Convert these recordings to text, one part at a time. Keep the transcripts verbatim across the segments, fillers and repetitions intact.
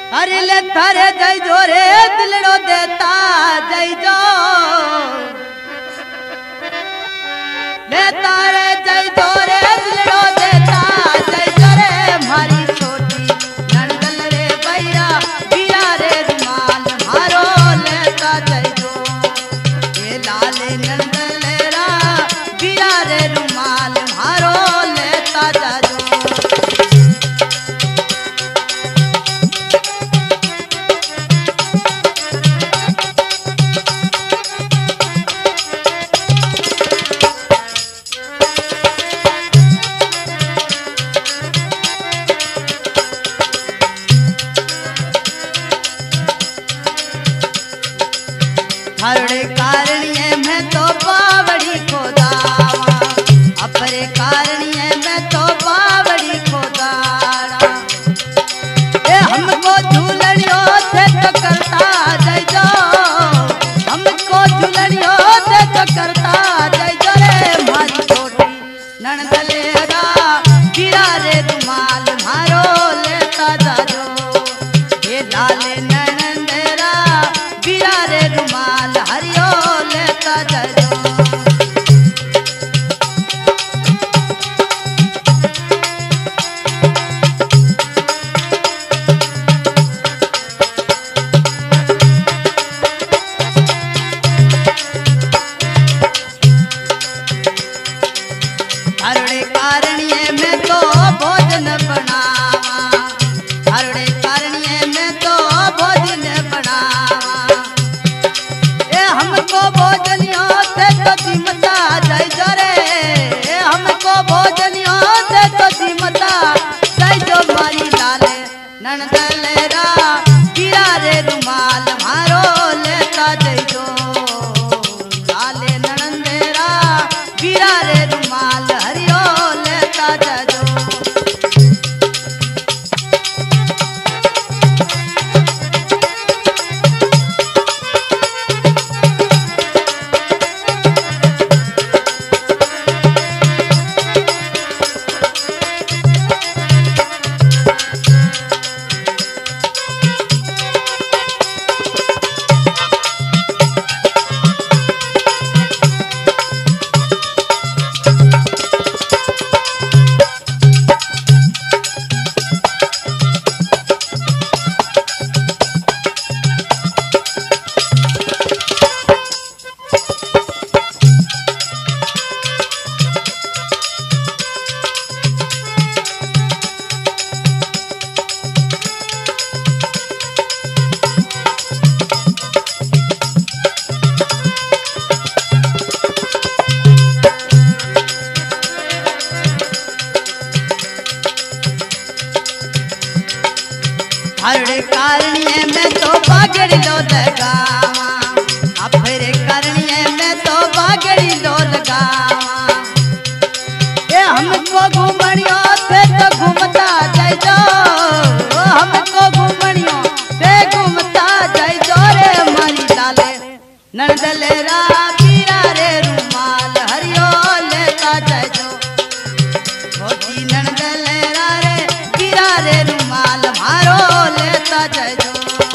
अरे ले थारे जय जो रे दिलड़ो देता जय जो ले तारे जय जो रे दिलड़ो देता जय जो रे मारी छोटी नंदल रे बैरा बिया रे रुमाल मारो लेता जय जो ये लाले नंदल रा बिया रे रुमाल मारो लेता जय जो हरड़े कारणिये में तो बावड़ी को दावा अपरे कारणिये में तो बावड़ी को दाड़ा ए हमको झूलनियो से तो करता जय जो हमको झूलनियो से तो करता जय जो रे मारी छोटी ननदलेरा गिरा रे रुमाल मारो लेता जाजो ये लाले ननदलेरा गिरा रे रुमाल हरियो लेता जाजो हरड़े कारणिये में तो भोजन बनावा हरड़े कारणिये में तो भोजन बनावा ए हमको भोजनियों से तो दिमता जय जो रे ए हमको भोजनियों से तो दिमता जय जो मारी लाले ननदलेरा गिरा रे रुमाल मारो लेता जय जो लाले ननदलेरा गिरा रे रुमाल हरियो लेता जय जो हरड़े कारणिये में तो बागड़ी लो लगावा अपरे कारणिये में तो बागड़ी लो लगावा ए हमको घूमनियो से तो घूमता जय जो हमको घूमनियो से घूमता जय जो रे मारी लाले ननदलेरा गिरा रे रुमाल हरियो लेता जय जो छोटी ननदलेरा रे गिरा रे रुमाल मारो लेता जय जो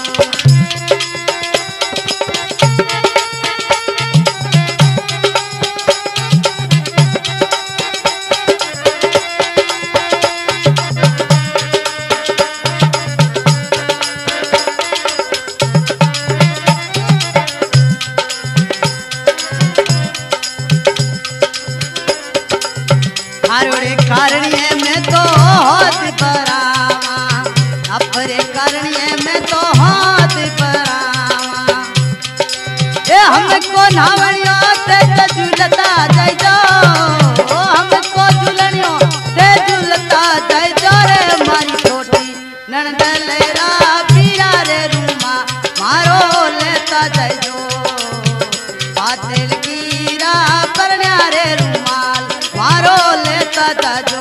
हरड़े कारणिये में तो हाथ परावा अपरे कारणिये में तो हाथ परावा ए हमको नावणियो से तो झूलता जय जो हमको झूलनियो से झूलता जय जो रे मारी छोटी ननदलेरा बिया रे रुमा मारो लेता जय जो पातिल गिरा परण्या रे रुमाल मारो लेता जाजो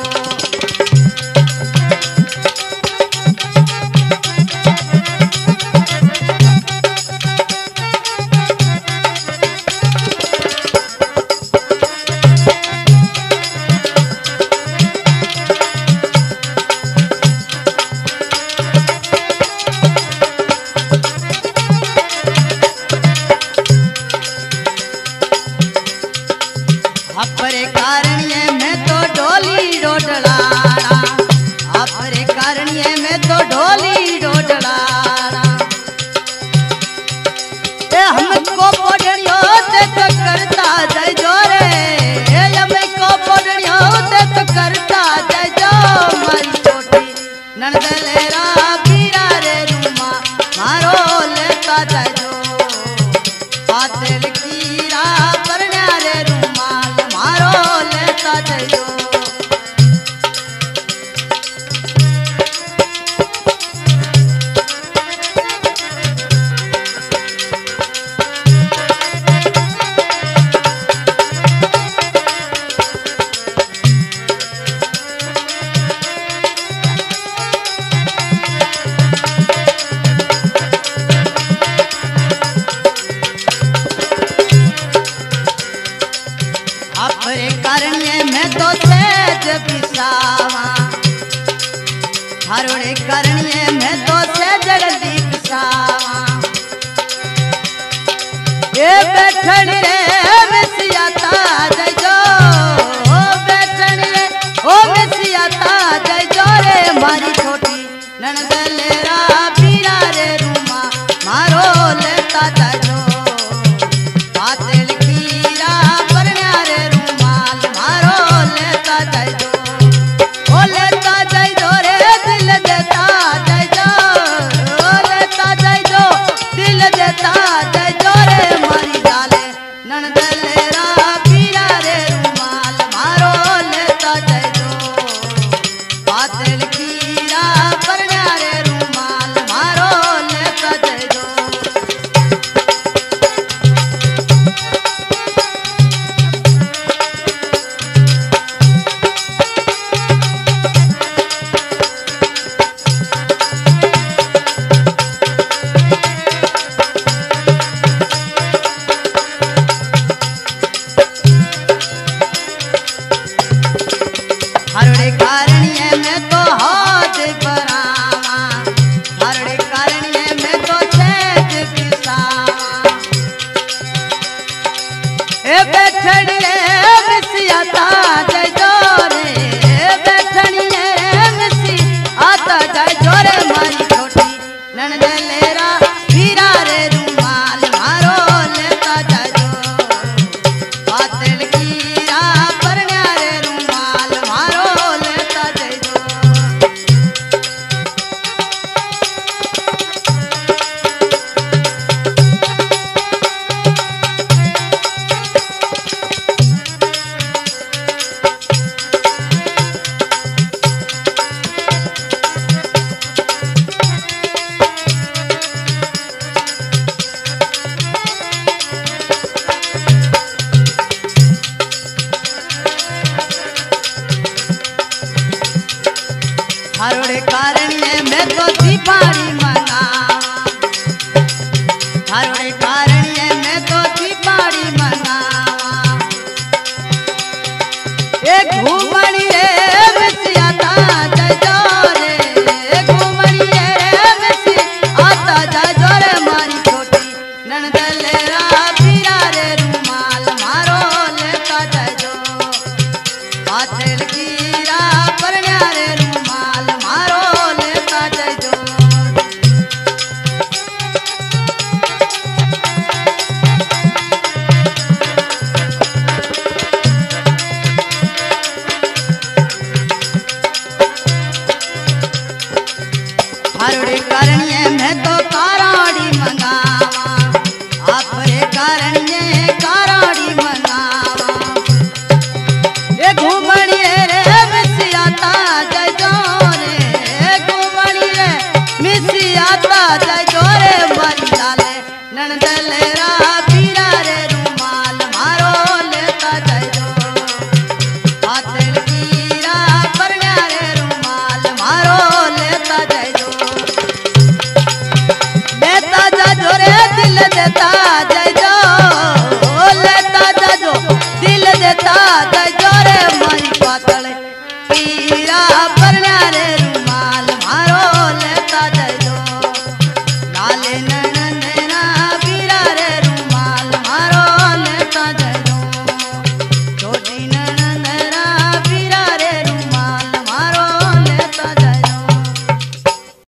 आपरे कारणिये में तो ढोली डोडलाड़ा, आपरे कारणिये में तो ढोली डोडलाड़ा। ए हमको पोड़ियो ते तो करता जय जोरे, ए हमको पोड़ियो ते तो करता जय जो। मारी छोटी नंदलेरा पीरा रे रूमा मारो लेता जय जो। पातल कीरा परण्या रे रूमाल मारो लेता जय जो। आपरे कारणिये में तो सेज पिसावा, हरोड़े कारणिये में तो से जगदी पिसावा। ए बैठन रे मिसियाता जय जो, ओ बैठन रे ओ मिसियाता जय जो रे। मारी छोटी ननदलेरा पीरा रे रूमा मारो लेता जय जो। पातल कीरा परण्या रे रूमाल मारो लेता जय जो। ओ लेता जय जो रे दिल देता जय जो, ओ लेता जय जो दिल देता जय जो रे। मारी डाले ननदलेरा पीरा रे रूमाल मारो लेता जय जो। पातल कीरा परण्या रे रूमाल मारो लेता जय जो। हरड़े कारणिये में तो हाथ परावा, हरड़े कारणिये में तो सेज पिसावा। ए बैठन रे मिसियाता